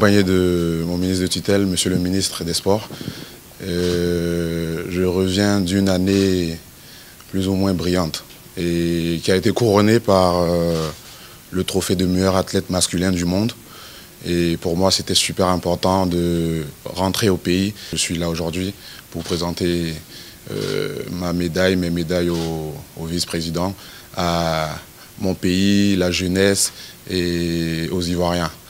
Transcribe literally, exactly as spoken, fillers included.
accompagné de mon ministre de tutelle, monsieur le ministre des Sports. Euh, je reviens d'une année plus ou moins brillante et qui a été couronnée par euh, le trophée de meilleur athlète masculin du monde. Et pour moi, c'était super important de rentrer au pays. Je suis là aujourd'hui pour présenter euh, ma médaille, mes médailles au, au vice-président, à mon pays, la jeunesse et aux Ivoiriens.